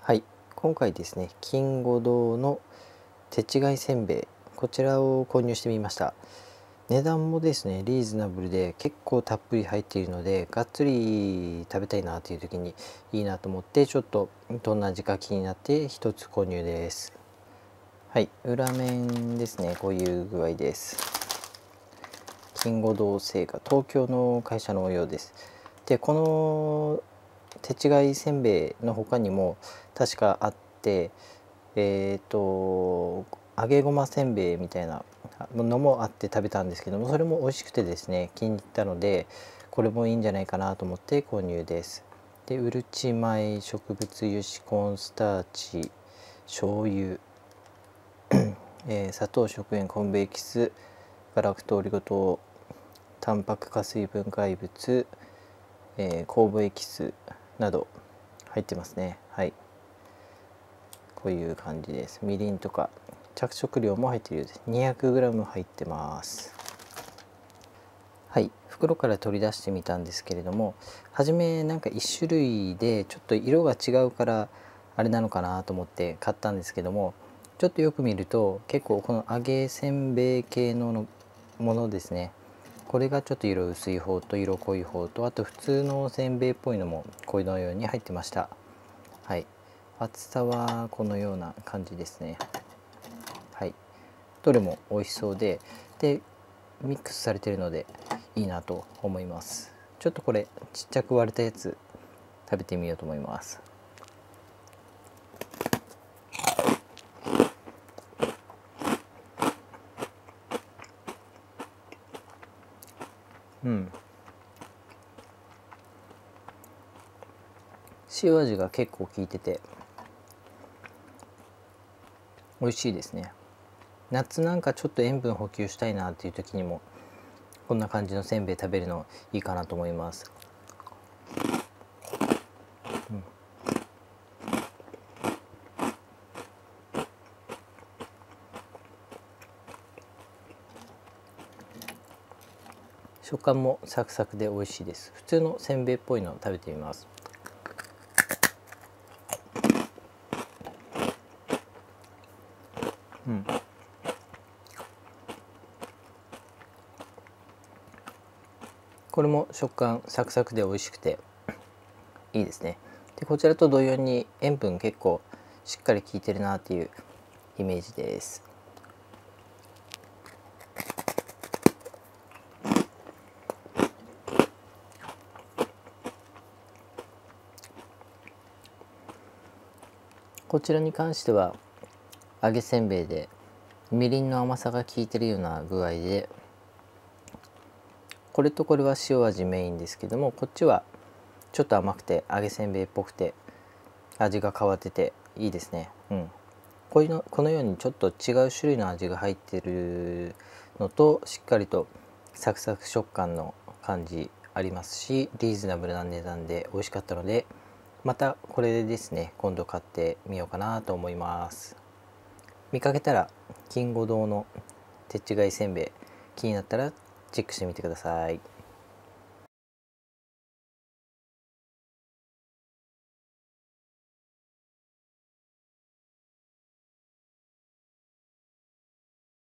はい、今回ですね、金吾堂の手違いせんべい、こちらを購入してみました。値段もですね、リーズナブルで結構たっぷり入っているので、がっつり食べたいなという時にいいなと思って、ちょっとどんな味か気になって一つ購入です。はい、裏面ですね、こういう具合です。金吾堂製菓、東京の会社のようです。で、この手違いせんべいの他にも確かあって、揚げごませんべいみたいなのもあって食べたんですけども、それも美味しくてですね、気に入ったので、これもいいんじゃないかなと思って購入です。で、うるち米、植物油脂、コーンスターチ、醤油、砂糖、食塩、昆布エキス、ガラクトオリゴ糖、タンパク化水分解物、酵母エキスなど入ってますね。はい、こういう感じです。みりんとか着色料も入っているようです。 200g 入ってます。はい、袋から取り出してみたんですけれども、初めなんか1種類でちょっと色が違うからあれなのかなと思って買ったんですけども、ちょっとよく見ると結構この揚げせんべい系のものですね、これがちょっと色薄い方と色濃い方と、あと普通のせんべいっぽいのもこのように入ってました。はい、厚さはこのような感じですね。はい、どれも美味しそうで、ミックスされているのでいいなと思います。ちょっとこれちっちゃく割れたやつ食べてみようと思います。塩味が結構効いてて美味しいですね。夏なんかちょっと塩分補給したいなっていう時にもこんな感じのせんべい食べるのいいかなと思います。食感もサクサクで美味しいです。普通のせんべいっぽいのを食べてみます。これも食感サクサクで美味しくていいですね。で、こちらと同様に塩分結構しっかり効いてるなっていうイメージです。こちらに関しては揚げせんべいでみりんの甘さが効いてるような具合で、これとこれは塩味メインですけども、こっちはちょっと甘くて揚げせんべいっぽくて味が変わってていいですね。このようにちょっと違う種類の味が入ってるのと、しっかりとサクサク食感の感じありますし、リーズナブルな値段で美味しかったので、またこれでですね、今度買ってみようかなと思います。見かけたら金吾堂の手違いせんべい気になったらチェックしてみてください。